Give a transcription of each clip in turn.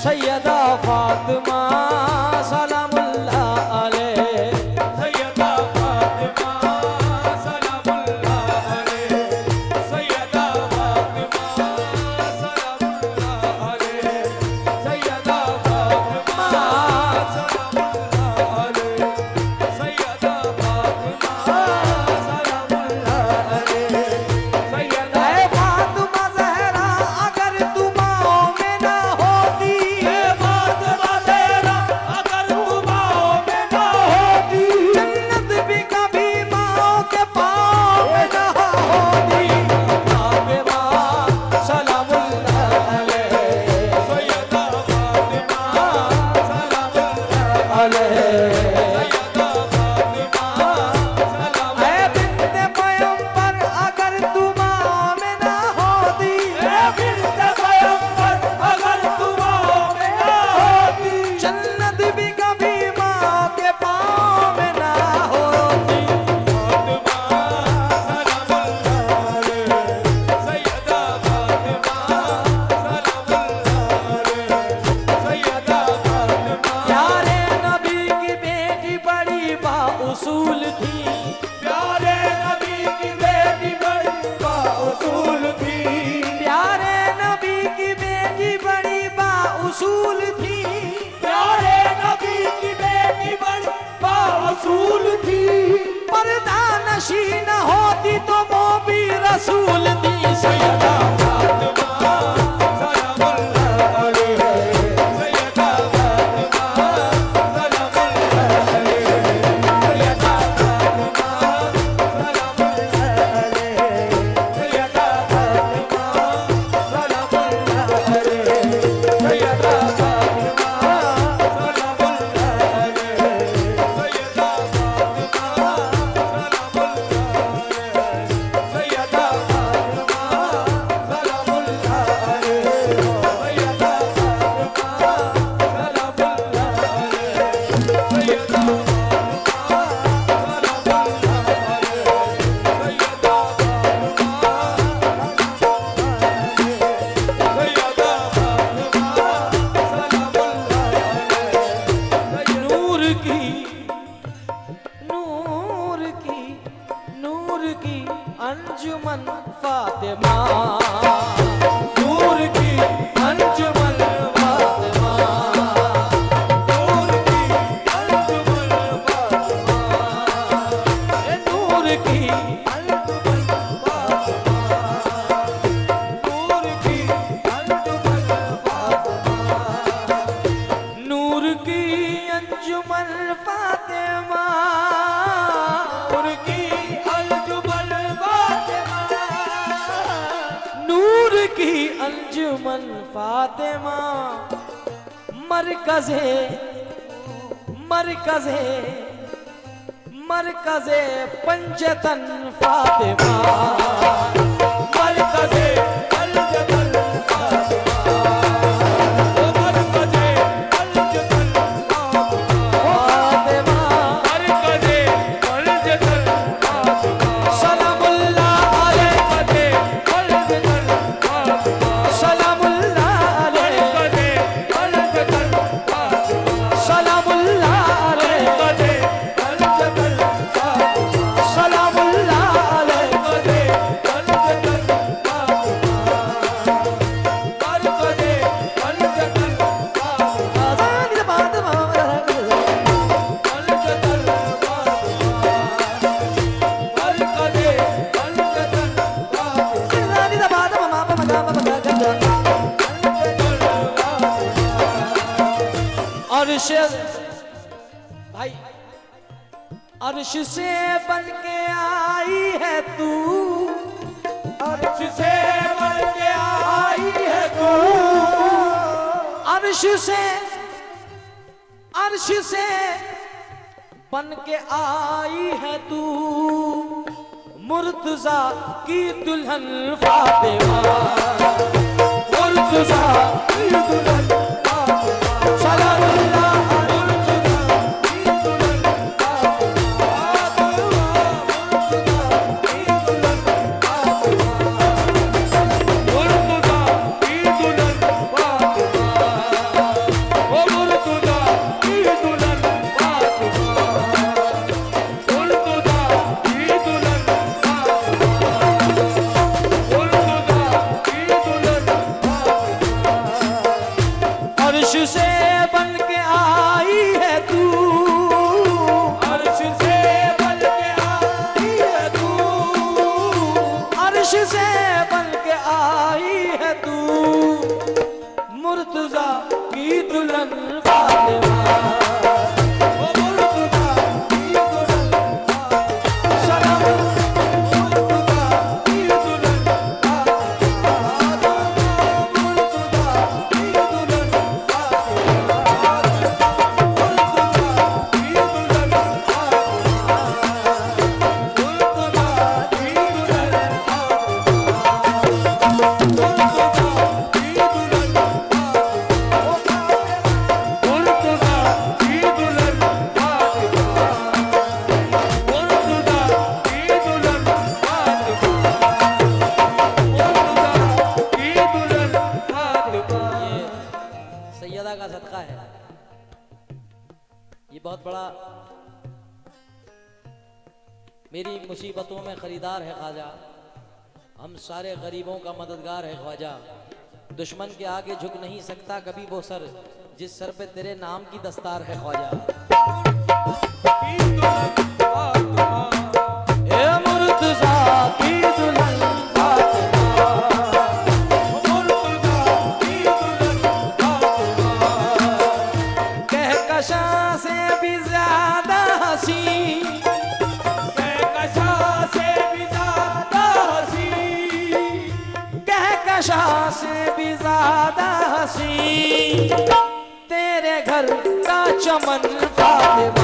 सैयदा फातिमा सलामुल्लाह अलैह, सैयदा फातिमा सलामुल्लाह अलैह, सैयदा फातिमा सलामुल्लाह अलैह, सैयदा फातिमा सलामुल्लाह अलैह, सैयदा फातिमा सलामुल्लाह अलैह, सैयदा फातिमा ज़हरा अगर तू माओ में ना होती, फातिमा ज़हरा अगर तू माओ में ना होती, जन्नत भी कभी माओ के पाँव में ना होती। फातिमा सलामुल्लाह अलैह, सैयदा फातिमा सलामुल्लाह अलैह। सैयदा फातिमा सलामुल्लाह ऐ बिन्ते पैगंबर अगर तू माओ में ना होती, बिन्ते पैगंबर अगर तू माओ में ना होती, जन्नत भी कभी माओ के पाँव में ना होती। फातिमा सलामुल्लाह अलैह, सैयदा फातिमा सलामुल्लाह अलैह, सैयदा फातिमा प्यारे नबी की बेटी बड़ी बाउसूल थी, प्यारे नबी की बेटी बड़ी बाउसूल थी, प्यारे नबी की बेटी बड़ी बाउसूल थी। प्यारे नबी की बेटी बड़ी बाउसूल थी, पर्दा नशी न होती तो वो भी रसूल थी। सैयदा फातिमा सलामुल्लाह अलैह, सैयदा फातिमा सलामुल्लाह अलैह, सैयदा फातिमा सलामुल्लाह अलैह, सैयदा फातिमा सलामुल्लाह अलैह, सैयदा फातिमा सलामुल्लाह अलैह, सैयदा फातिमा अंजुमन फातिमा, नूर की अंजुमन फातिमा, नूर की अंजुमन फातिमा, नूर की अंजुमन फातिमा, नूर की अंजुमन फातिमा, नूर की अंजुमन फातिमा, नूर की अंजुमन फातिमा, नूर की अंजुमन फातिमा, मरकज़े मरकज़े मरकज़े पंजतन फातिमा, मरकज़े पंजतन फातिमा, मरकज़े पंजतन फातिमा, मरकज़े पंजतन फातिमा, सलामुल्लाह अलैह, मरकज़े पंजतन फातिमा, सलामुल्लाह अलैह, मरकज़े पंजतन फातिमा, सलामुल्लाह अलैह, मरकज़े पंजतन फातिमा, सलामुल्लाह अलैह। मरकज़े पंजतन फातिमा, मरकज़े पंजतन फातिमा, पंजतन फातिमा, मरकज़े पंजतन अर्श भाई, अर्श से बन के आई है तू, अर्श से बन के आई है तू, अर्श से बन के आई है तू, मुर्तजा की दुल्हन फातिमा, मुर्तजा की दुल्हन फातिमा, सलामुल्लाह अर्श से बन के आई है तू, अर्श से बन के आई है तू, अर्श से बन के आई है तू, मुर्तजा की दुल्हन फातिमा। ओ मुर्तजा की दुल्हन फातिमा, सनम मुर्तजा की दुल्हन फातिमा, मुर्तजा की दुल्हन फातिमा, मुर्तजा की दुल्हन फातिमा, मुर्तजा की दुल्हन सैयदा का सदका है। ये बहुत बड़ा मेरी मुसीबतों में खरीदार है ख्वाजा, हम सारे गरीबों का मददगार है ख्वाजा। दुश्मन के आगे झुक नहीं सकता कभी वो सर, जिस सर पे तेरे नाम की दस्तार है ख्वाजा। ए मुर्तजा की दुल्हन फातिमा, कहकशा से भी ज्यादा हंसी, कहकशा से भी ज्यादा हंसी, कहकशा से भी ज्यादा हंसी, तेरे घर का चमन फातिमा।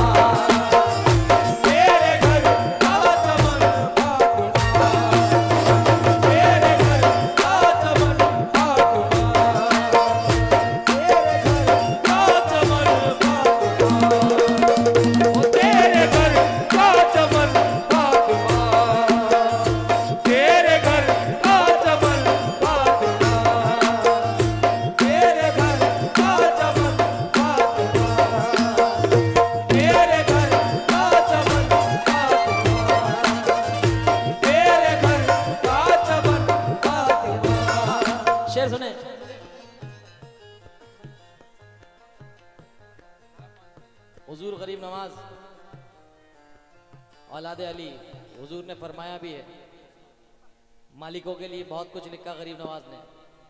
तेरे घर का चमन फातिमा, तेरे घर का चमन फातिमा, तेरे घर का चमन फातिमा, ओ तेरे घर का चमन फातिमा, तेरे घर का चमन फातिमा, तेरे घर का चमन फातिमा, तेरे घर का चमन फातिमा, तेरे घर का चमन फातिमा। शेर सुने। हुजूर गरीब नवाज औलाद अली, हुजूर ने फरमाया भी है, मालिकों के लिए बहुत कुछ लिखा गरीब नवाज ने।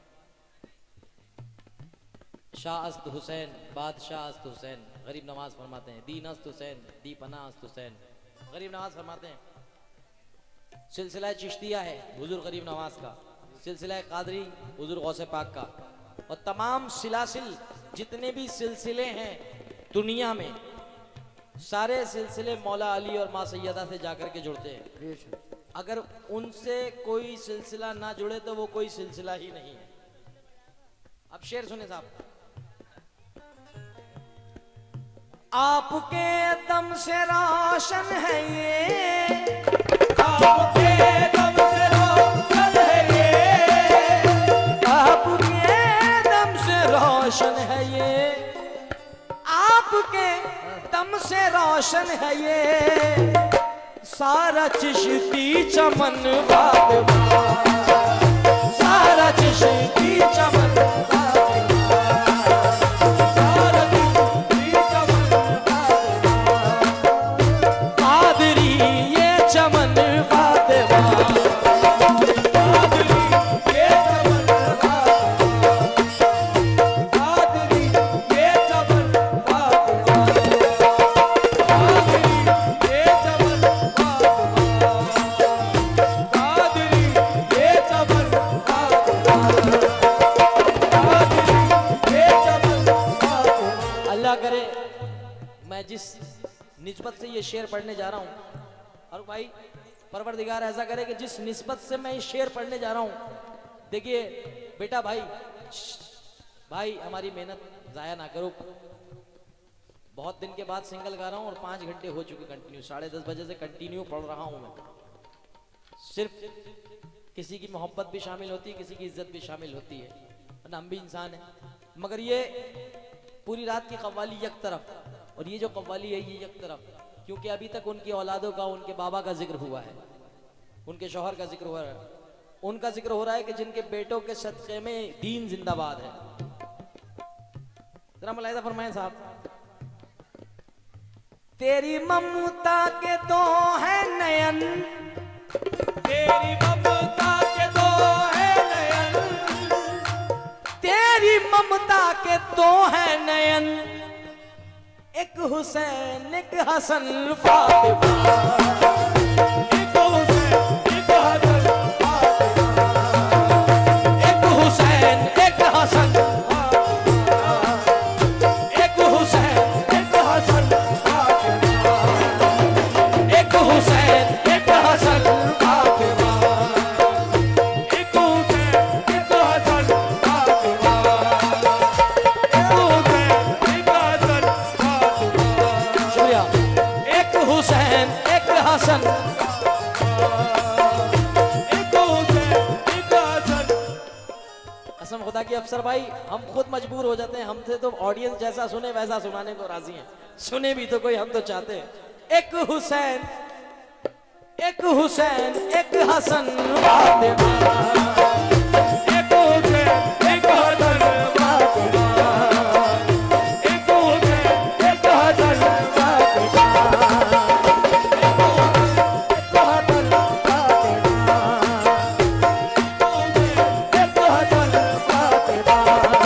शाह अस्त हुसैन, बादशाह अस्त हुसैन, गरीब नवाज फरमाते हैं दीन अस्त हुसैन, दी पना अस्त हुसैन। गरीब नवाज फरमाते हैं सिलसिला चिश्तिया है हुजूर गरीब नवाज का, सिलसिला कादरी हुजूर गौसे पाक का, और तमाम सिलासिल जितने भी सिलसिले हैं दुनिया में, सारे सिलसिले मौला अली और माँ सैयदा से जाकर के जुड़ते हैं। अगर उनसे कोई सिलसिला ना जुड़े तो वो कोई सिलसिला ही नहीं है। अब शेर सुने साहब। आपके दम से रोशन है ये, आपके दम से रोशन है ये, आपके दम से रोशन है ये, आपके दम से रोशन है ये, सारा चिश्ती चमन फातिमा, सारा चिश्ती चमन फातिमा, सारा चिश्ती चमन फातिमा, कादरी ये चमन फातिमा, कादरी ये चमन फातिमा, कादरी ये चमन फातिमा, कादरी ये चमन फातिमा, कादरी ये चमन फातिमा, कादरी ये चमन फातिमा। अल्लाह करे मैं जिस निस्बत से ये शेर पढ़ने जा रहा हूँ, और भाई परवरदिगार ऐसा करे कि जिस निस्बत से मैं ये शेर पढ़ने जा रहा हूँ, देखिए बेटा भाई हमारी मेहनत जाया ना करो। बहुत दिन के बाद सिंगल गा रहा हूँ और 5 घंटे हो चुके कंटिन्यू, 10:30 बजे से कंटिन्यू पढ़ रहा हूँ मैं। सिर्फ किसी की मोहब्बत भी शामिल होती है, किसी की इज्जत भी शामिल होती है, वरना हम भी इंसान हैं। मगर ये पूरी रात की कव्वाली एक तरफ, और ये जो कव्वाली है ये एक तरफ, क्योंकि अभी तक उनकी औलादों का, उनके बाबा का जिक्र हुआ है, उनके शौहर का जिक्र हुआ है, उनका जिक्र हो रहा है कि जिनके बेटों के सदक़े में दीन जिंदाबाद है। जरा मुलाहिजा फरमाएं साहब। तेरी ममता के दो है नयन, तेरी ममता के दो है नयन, तेरी ममता के दो है नयन, एक हुसैन एक हसन फातिमा, एक हुसैन एक हसन फातिमा, एक हुसैन एक हसन, एक हुसैन एक हसन फातिमा, एक हुसैन एक हसन फातिमा, एक हुसैन एक हसन फातिमा, एक हुसैन एक हसन फातिमा, शुक्रिया। एक हुसैन एक हसन, एक हुसैन एक हसन। कसम खुदा की अफसर भाई हम खुद मजबूर हो जाते हैं, हमसे तो ऑडियंस जैसा सुने वैसा सुनाने को राजी हैं, सुने भी तो कोई हम तो चाहते हैं। एक हुसैन एक हुसैन एक हसन फातिमा, एक हुसैन एक हसन फातिमा, एक हुसैन एक हसन फातिमा, एक हसन फातिमा, एक हसन फातिमा,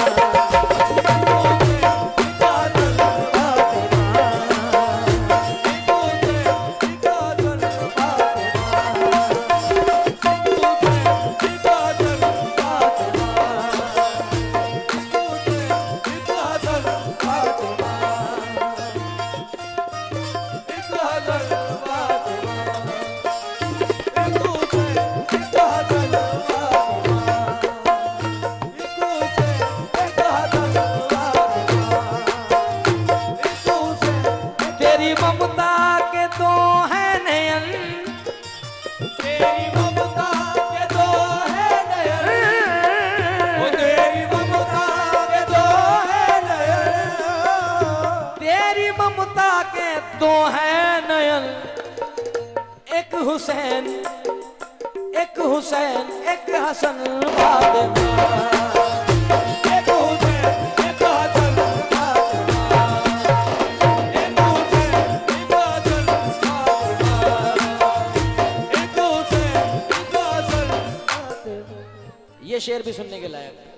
तेरी ममता के दो है नयन, तेरी ममता के दो है नयन, ओ तेरी ममता के दो है नयन, तेरी ममता के दो है नयन, एक हुसैन एक हुसैन एक हसन फातिमा, एक हुसैन एक हसन फातिमा, एक हुसैन एक हसन फातिमा, एक हुसैन एक हसन फातिमा। ये शेर भी सुनने के लायक है।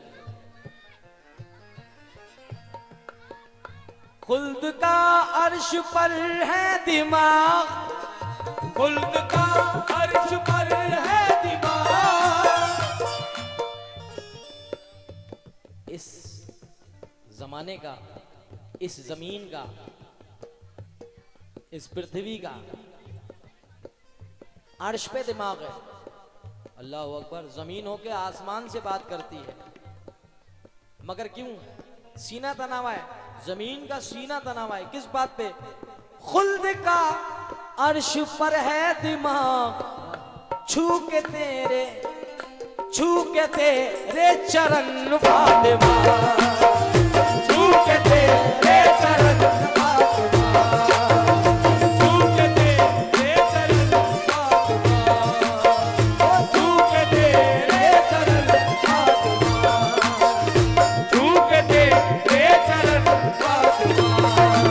खुल्द का अर्श पर है दिमाग, खुल्द का अर्श पर है दिमाग, इस जमाने का, इस जमीन का, इस पृथ्वी का अर्श पे दिमाग है। अल्लाह अकबर। जमीन होके आसमान से बात करती है, मगर क्यों? सीना तना हुआ है, जमीन का सीना तना हुआ है। किस बात पे? खुल्द का अर्श पर है दिमाग, छू के तेरे चरण फातिमा, छू के तेरे चरण फातिमा, छू के तेरे चरण फातिमा, छू के तेरे चरण फातिमा, छू के तेरे चरण फातिमा,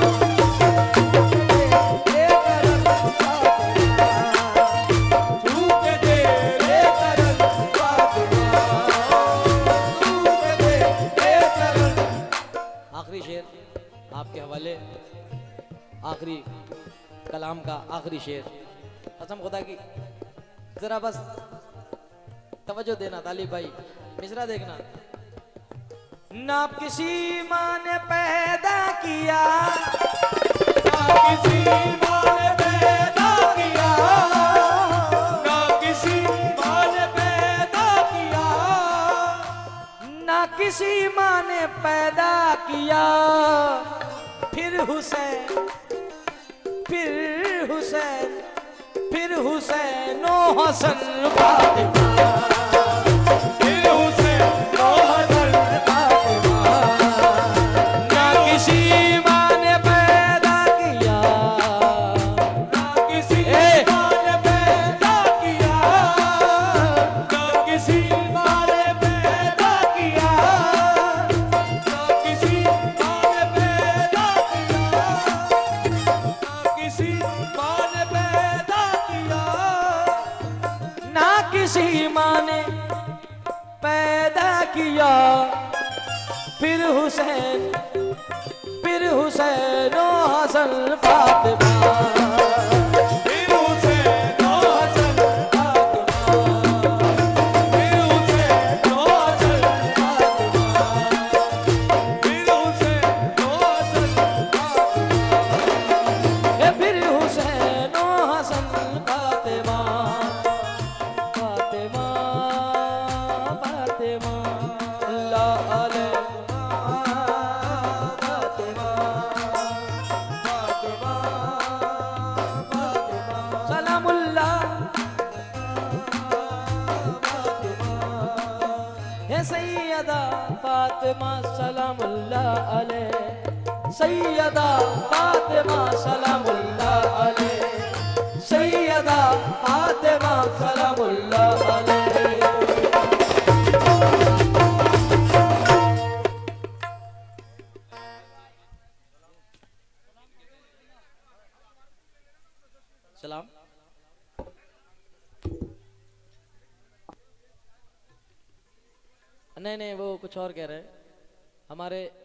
छू के तेरे चरण फातिमा, छू के तेरे चरण। आखिरी शेर आपके हवाले, आखिरी कलाम का आखिरी शेर। कसम खुदा की जरा बस तवज्जो देना तालिब भाई, मिसरा देखना। ना किसी माँ ने पैदा किया, ना किसी माँ ने पैदा किया, ना किसी माँ ने पैदा किया, ना किसी माँ ने पैदा किया, फिर हुसैन, फिर हुसैन, फिर हुसैन ओ हसन फातिमा, फिर हुसैन ओ हसन फातिमा, ना किसी माँ ने पैदा किया, ना किसी माँ ने पैदा किया, ना किसी माँ ने पैदा किया, ना किसी माँ ने फिर हुसैन ओ हसन फातिमा फिर हुसैन ओ हसन फातिमा फिर हुसैन ओ हसन फातिमा फिर हुसैन ओ हसन फातिमा फिर हुसैन ओ हसन फातिमा फातिमा फातिमा अल्लाह अलैह फातिमा फातिमा फातिमा सलामुल्लाह फातिमा हे सैयदा फातिमा सलामुल्लाह अलैह सैयदा फातिमा सलामुल्लाह अलैह सैयदा फातिमा सलामुल्लाह अलैह सलाम। नहीं वो कुछ और कह रहे हैं। हमारे